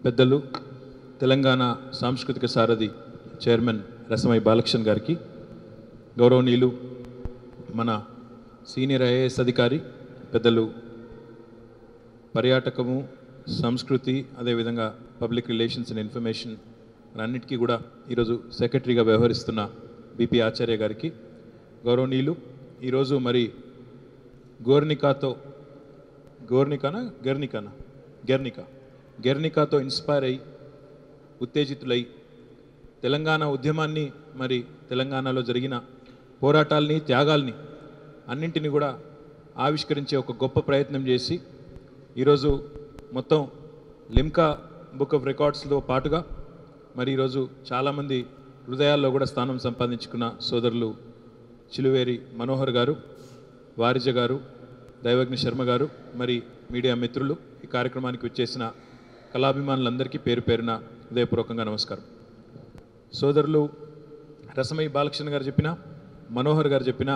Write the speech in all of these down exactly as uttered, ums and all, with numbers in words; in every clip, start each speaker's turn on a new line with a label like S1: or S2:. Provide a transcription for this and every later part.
S1: పెద్దలు తెలంగాణ సాంస్కృతిక సారథి చైర్మన్ రసమై బాలకృష్ణ గారికి, గౌరవనీయులు మన సీనియర్ ఐఏఎస్ అధికారి పెద్దలు పర్యాటకము, సంస్కృతి, అదేవిధంగా పబ్లిక్ రిలేషన్స్ అండ్ ఇన్ఫర్మేషన్ అన్నిటికీ కూడా ఈరోజు సెక్రటరీగా వ్యవహరిస్తున్న బిపి ఆచార్య గారికి, గౌరవనీయులు ఈరోజు మరి గోర్నికాతో గోర్నికానా గెర్నికానా గెర్నికా గెర్నికాతో ఇన్స్పైర్ అయ్యి ఉత్తేజితులై తెలంగాణ ఉద్యమాన్ని, మరి తెలంగాణలో జరిగిన పోరాటాలని, త్యాగాల్ని అన్నింటినీ కూడా ఆవిష్కరించే ఒక గొప్ప ప్రయత్నం చేసి ఈరోజు మొత్తం లిమ్కా బుక్ ఆఫ్ రికార్డ్స్లో పాటుగా మరి ఈరోజు చాలామంది హృదయాల్లో కూడా స్థానం సంపాదించుకున్న సోదరులు చిలువేరి మనోహర్ గారు, వారిజ గారు, దైవజ్ఞ శర్మ గారు, మరి మీడియా మిత్రులు, ఈ కార్యక్రమానికి వచ్చేసిన కళాభిమానులందరికీ పేరు పేరున హృదయపూర్వకంగా నమస్కారం. సోదరులు రసమై బాలకృష్ణ గారు చెప్పిన, మనోహర్ గారు చెప్పిన,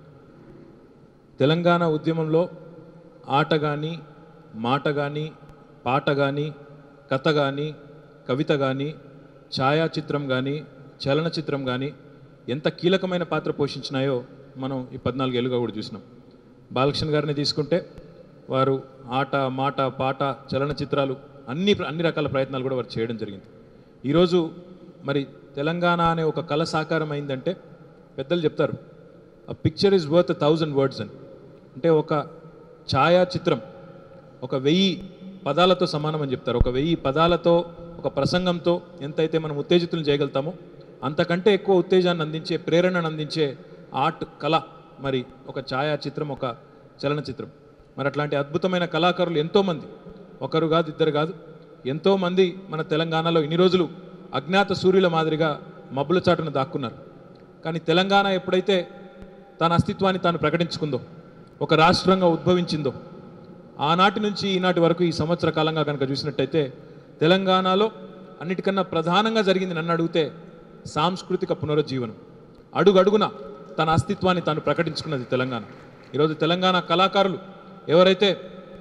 S1: తెలంగాణ ఉద్యమంలో ఆట కానీ, మాట కానీ, పాట కానీ, కథ కానీ, కవిత కానీ, ఛాయాచిత్రం కానీ, చలనచిత్రం కానీ ఎంత కీలకమైన పాత్ర పోషించినాయో మనం ఈ పద్నాలుగేళ్ళుగా కూడా చూసినాం. బాలకృష్ణ గారిని తీసుకుంటే వారు ఆట, మాట, పాట, చలనచిత్రాలు అన్ని అన్ని రకాల ప్రయత్నాలు కూడా వారు చేయడం జరిగింది. ఈరోజు మరి తెలంగాణ అనే ఒక కళ సాకారం అయిందంటే పెద్దలు చెప్తారు, ఆ picture is worth thousand words అని. అంటే ఒక ఛాయాచిత్రం ఒక వెయ్యి పదాలతో సమానం అని చెప్తారు. ఒక వెయ్యి పదాలతో, ఒక ప్రసంగంతో ఎంతైతే మనం ఉత్తేజితులను చేయగలుగుతామో అంతకంటే ఎక్కువ ఉత్తేజాన్ని అందించే, ప్రేరణను అందించే ఆర్ట్, కళ మరి ఒక ఛాయాచిత్రం, ఒక చలనచిత్రం. మరి అట్లాంటి అద్భుతమైన కళాకారులు ఎంతోమంది, ఒకరు కాదు, ఇద్దరు కాదు, ఎంతోమంది మన తెలంగాణలో ఇన్ని రోజులు అజ్ఞాత సూర్యుల మాదిరిగా మబ్బుల చాటును దాక్కున్నారు. కానీ తెలంగాణ ఎప్పుడైతే తన అస్తిత్వాన్ని తాను ప్రకటించుకుందో, ఒక రాష్ట్రంగా ఉద్భవించిందో, ఆనాటి నుంచి ఈనాటి వరకు ఈ సంవత్సర కాలంగా కనుక చూసినట్టయితే తెలంగాణలో అన్నిటికన్నా ప్రధానంగా జరిగింది నన్ను అడిగితే సాంస్కృతిక పునరుజ్జీవనం. అడుగడుగున తన అస్తిత్వాన్ని తాను ప్రకటించుకున్నది తెలంగాణ. ఈరోజు తెలంగాణ కళాకారులు ఎవరైతే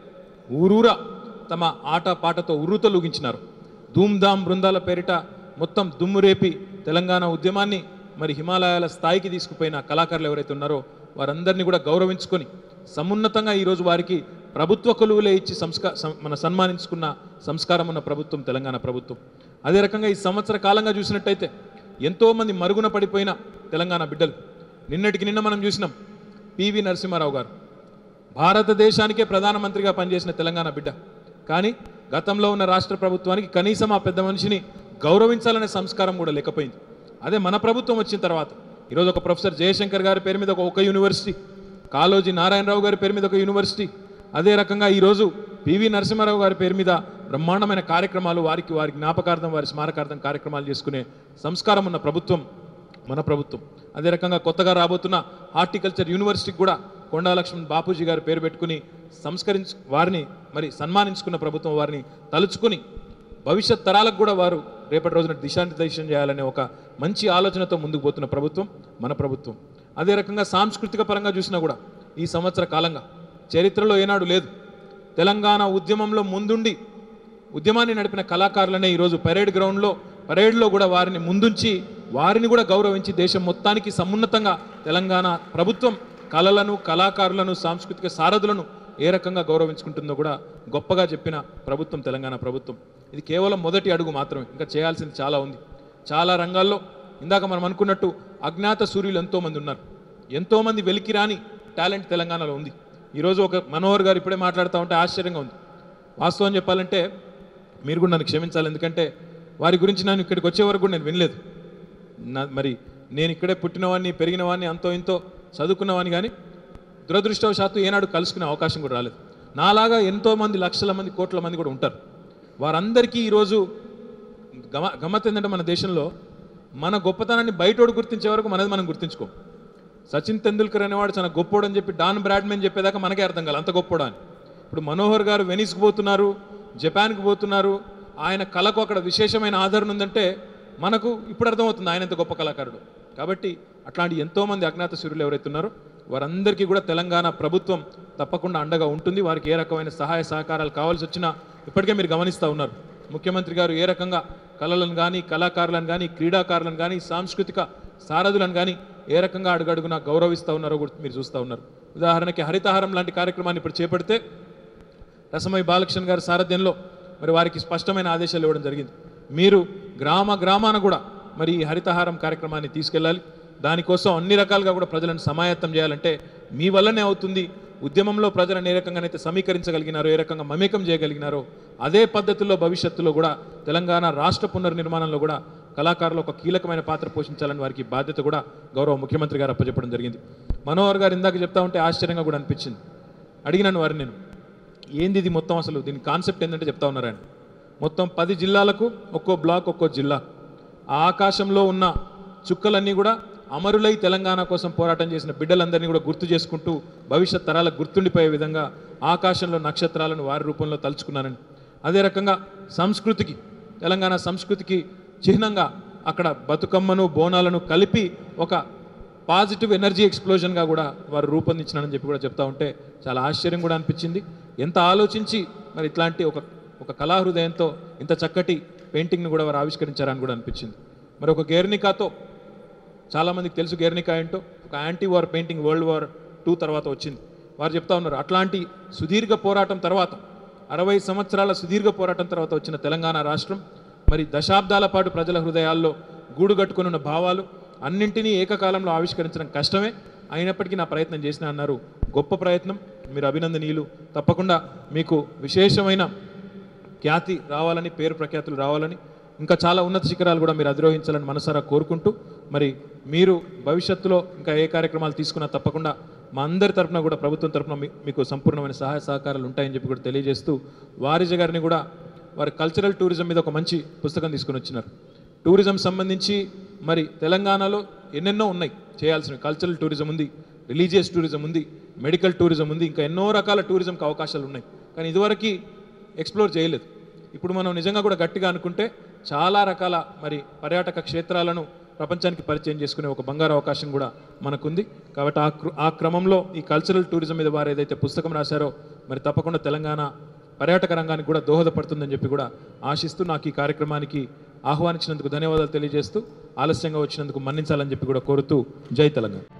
S1: ఊరూరా తమ ఆట పాటతో ఉర్రుతలూగించినారు, ధూమ్ధామ్ బృందాల పేరిట మొత్తం దుమ్ము రేపి తెలంగాణ ఉద్యమాన్ని మరి హిమాలయాల స్థాయికి తీసుకుపోయిన కళాకారులు ఎవరైతే ఉన్నారో వారందరినీ కూడా గౌరవించుకొని సమున్నతంగా ఈరోజు వారికి ప్రభుత్వ కొలువులే ఇచ్చి సంస్కా మన సన్మానించుకున్న సంస్కారం ఉన్న ప్రభుత్వం తెలంగాణ ప్రభుత్వం. అదే రకంగా ఈ సంవత్సర కాలంగా చూసినట్టయితే ఎంతోమంది మరుగున పడిపోయిన తెలంగాణ బిడ్డలు, నిన్నటికి నిన్న మనం చూసినాం పివి నరసింహారావు గారు, భారతదేశానికే ప్రధానమంత్రిగా పనిచేసిన తెలంగాణ బిడ్డ. కానీ గతంలో ఉన్న రాష్ట్ర ప్రభుత్వానికి కనీసం ఆ పెద్ద మనిషిని గౌరవించాలనే సంస్కారం కూడా లేకపోయింది. అదే మన ప్రభుత్వం వచ్చిన తర్వాత ఈరోజు ఒక ప్రొఫెసర్ జయశంకర్ గారి పేరు మీద ఒక యూనివర్సిటీ, కాళోజీ నారాయణరావు గారి పేరు మీద ఒక యూనివర్సిటీ, అదే రకంగా ఈరోజు పివి నరసింహారావు గారి పేరు మీద బ్రహ్మాండమైన కార్యక్రమాలు, వారికి వారి జ్ఞాపకార్థం, వారి స్మారకార్థం కార్యక్రమాలు చేసుకునే సంస్కారం ఉన్న ప్రభుత్వం మన ప్రభుత్వం. అదే రకంగా కొత్తగా రాబోతున్న హార్టికల్చర్ యూనివర్సిటీకి కూడా కొండా లక్ష్మణ్ బాపూజీ గారి పేరు పెట్టుకుని సంస్కరించు వారిని మరి సన్మానించుకున్న ప్రభుత్వం, వారిని తలుచుకుని భవిష్యత్ తరాలకు కూడా వారు రేపటి రోజున దిశానిర్దేశం చేయాలనే ఒక మంచి ఆలోచనతో ముందుకు పోతున్న ప్రభుత్వం మన ప్రభుత్వం. అదే రకంగా సాంస్కృతిక పరంగా చూసినా కూడా ఈ సంవత్సర కాలంగా చరిత్రలో ఏనాడు లేదు, తెలంగాణ ఉద్యమంలో ముందుండి ఉద్యమాన్ని నడిపిన కళాకారులనే ఈరోజు పరేడ్ గ్రౌండ్లో పరేడ్లో కూడా వారిని ముందుంచి వారిని కూడా గౌరవించి దేశం మొత్తానికి సమున్నతంగా తెలంగాణ ప్రభుత్వం కళలను, కళాకారులను, సాంస్కృతిక సారథులను ఏ రకంగా గౌరవించుకుంటుందో కూడా గొప్పగా చెప్పిన ప్రభుత్వం తెలంగాణ ప్రభుత్వం. ఇది కేవలం మొదటి అడుగు మాత్రమే, ఇంకా చేయాల్సింది చాలా ఉంది. చాలా రంగాల్లో ఇందాక మనం అనుకున్నట్టు అజ్ఞాత సూర్యులు ఎంతోమంది ఉన్నారు, ఎంతోమంది వెలికిరాని టాలెంట్ తెలంగాణలో ఉంది. ఈరోజు ఒక మనోహర్ గారు ఇప్పుడే మాట్లాడుతూ ఉంటే ఆశ్చర్యంగా ఉంది. వాస్తవం చెప్పాలంటే మీరు కూడా నన్ను క్షమించాలి, ఎందుకంటే వారి గురించి నేను ఇక్కడికి వచ్చే వరకు కూడా నేను వినలేదు. నా మరి నేను ఇక్కడే పుట్టినవాడిని, పెరిగినవాడిని, అంతో ఇంతో చదువుకున్నవాడిని, కానీ దురదృష్టవశాత్తు ఏనాడు కలుసుకునే అవకాశం కూడా రాలేదు. నాలాగా ఎంతోమంది లక్షల మంది, కోట్ల మంది కూడా ఉంటారు. వారందరికీ ఈరోజు గమ గమ్మత్ ఏంటంటే మన దేశంలో మన గొప్పతనాన్ని బయటోడు గుర్తించే వరకు మనది మనం గుర్తించుకోం. సచిన్ తెందుల్కర్ అనేవాడు చాలా గొప్పోడు అని చెప్పి డాన్ బ్రాడ్మెన్ చెప్పేదాకా మనకే అర్థం కాదు అంత గొప్పోడా అని. ఇప్పుడు మనోహర్ గారు వెనిస్కి పోతున్నారు, జపాన్కి పోతున్నారు, ఆయన కళకు అక్కడ విశేషమైన ఆదరణ ఉందంటే మనకు ఇప్పుడు అర్థమవుతుంది ఆయన ఎంత గొప్ప కళాకారుడు. కాబట్టి అట్లాంటి ఎంతోమంది అజ్ఞాత సూర్యులు ఎవరైతే ఉన్నారో వారందరికీ కూడా తెలంగాణ ప్రభుత్వం తప్పకుండా అండగా ఉంటుంది. వారికి ఏ రకమైన సహాయ సహకారాలు కావాల్సి వచ్చినా ఇప్పటికే మీరు గమనిస్తూ ఉన్నారు. ముఖ్యమంత్రి గారు ఏ రకంగా కళలను కానీ కళాకారులను కానీ క్రీడాకారులను కానీ సాంస్కృతిక సారథులను కానీ ఏ రకంగా అడుగడుగున గౌరవిస్తూ ఉన్నారో కూడా మీరు చూస్తూ ఉన్నారు. ఉదాహరణకి హరితహారం లాంటి కార్యక్రమాన్ని ఇప్పుడు చేపడితే రసమై బాలకృష్ణ గారి సారథ్యంలో మరి వారికి స్పష్టమైన ఆదేశాలు ఇవ్వడం జరిగింది. మీరు గ్రామ గ్రామాన కూడా మరి ఈ హరితహారం కార్యక్రమాన్ని తీసుకెళ్ళాలి. దానికోసం అన్ని రకాలుగా కూడా ప్రజలను సమాయత్తం చేయాలంటే మీ వల్లనే అవుతుంది. ఉద్యమంలో ప్రజలను ఏ రకంగానైతే సమీకరించగలిగినారో, ఏ రకంగా మమేకం చేయగలిగినారో అదే పద్ధతుల్లో భవిష్యత్తులో కూడా తెలంగాణ రాష్ట్ర పునర్నిర్మాణంలో కూడా కళాకారులు ఒక కీలకమైన పాత్ర పోషించాలని వారికి బాధ్యత కూడా గౌరవ ముఖ్యమంత్రి గారు అప్పచెప్పడం జరిగింది. మనోహర్ గారు ఇందాక చెప్తా ఉంటే ఆశ్చర్యంగా కూడా అనిపించింది. అడిగినాను వారిని, నేను ఏంది ఇది మొత్తం, అసలు దీని కాన్సెప్ట్ ఏంటంటే చెప్తా ఉన్నారు ఆయన. మొత్తం పది జిల్లాలకు ఒక్కో బ్లాక్ ఒక్కో జిల్లా, ఆ ఆకాశంలో ఉన్న చుక్కలన్నీ కూడా అమరులై తెలంగాణ కోసం పోరాటం చేసిన బిడ్డలందరినీ కూడా గుర్తు చేసుకుంటూ భవిష్యత్ తరాలకు గుర్తుండిపోయే విధంగా ఆకాశంలో నక్షత్రాలను వారి రూపంలో తలుచుకున్నానని. అదే రకంగా సంస్కృతికి, తెలంగాణ సంస్కృతికి చిహ్నంగా అక్కడ బతుకమ్మను బోనాలను కలిపి ఒక పాజిటివ్ ఎనర్జీ ఎక్స్ప్లోజన్గా కూడా వారు రూపొందించినారని చెప్పి కూడా చెప్తా ఉంటే చాలా ఆశ్చర్యం కూడా అనిపించింది. ఎంత ఆలోచించి మరి ఇట్లాంటి ఒక ఒక కళాహృదయంతో ఇంత చక్కటి పెయింటింగ్ను కూడా వారు ఆవిష్కరించారని కూడా అనిపించింది. మరి ఒక గెర్నికాతో, చాలామందికి తెలుసు గెర్నికా ఏంటో, ఒక anti war painting world war two తర్వాత వచ్చింది. వారు చెప్తా ఉన్నారు అట్లాంటి సుదీర్ఘ పోరాటం తర్వాత, అరవై సంవత్సరాల సుదీర్ఘ పోరాటం తర్వాత వచ్చిన తెలంగాణ రాష్ట్రం మరి దశాబ్దాల పాటు ప్రజల హృదయాల్లో గూడుగట్టుకుని ఉన్న భావాలు అన్నింటినీ ఏకకాలంలో ఆవిష్కరించడం కష్టమే, అయినప్పటికీ నా ప్రయత్నం చేసిన అన్నారు. గొప్ప ప్రయత్నం, మీరు అభినందనీయులు. తప్పకుండా మీకు విశేషమైన ఖ్యాతి రావాలని, పేరు ప్రఖ్యాతులు రావాలని, ఇంకా చాలా ఉన్నత శిఖరాలు కూడా మీరు అధిరోహించాలని మనసారా కోరుకుంటూ, మరి మీరు భవిష్యత్తులో ఇంకా ఏ కార్యక్రమాలు తీసుకున్నా తప్పకుండా మా అందరి తరఫున కూడా ప్రభుత్వం తరఫున మీకు సంపూర్ణమైన సహాయ సహకారాలు ఉంటాయని చెప్పి కూడా తెలియజేస్తూ, వారిజ గారిని కూడా వారి కల్చరల్ టూరిజం మీద ఒక మంచి పుస్తకం తీసుకుని వచ్చినారు. టూరిజం సంబంధించి మరి తెలంగాణలో ఎన్నెన్నో ఉన్నాయి చేయాల్సినవి. కల్చరల్ టూరిజం ఉంది, రిలీజియస్ టూరిజం ఉంది, మెడికల్ టూరిజం ఉంది, ఇంకా ఎన్నో రకాల టూరిజంకి అవకాశాలు ఉన్నాయి. కానీ ఇదివరకు ఎక్స్ప్లోర్ చేయలేదు. ఇప్పుడు మనం నిజంగా కూడా గట్టిగా అనుకుంటే చాలా రకాల మరి పర్యాటక క్షేత్రాలను ప్రపంచానికి పరిచయం చేసుకునే ఒక బంగారు అవకాశం కూడా మనకుంది. కాబట్టి ఆ ఆ క్రమంలో ఈ కల్చరల్ టూరిజం మీద వారు ఏదైతే పుస్తకం రాశారో మరి తప్పకుండా తెలంగాణ పర్యాటక రంగానికి కూడా దోహదపడుతుందని చెప్పి కూడా ఆశిస్తూ, నాకు ఈ కార్యక్రమానికి ఆహ్వానించినందుకు ధన్యవాదాలు తెలియజేస్తూ, ఆలస్యంగా వచ్చినందుకు మన్నించాలని చెప్పి కూడా కోరుతూ, జై తెలంగాణ.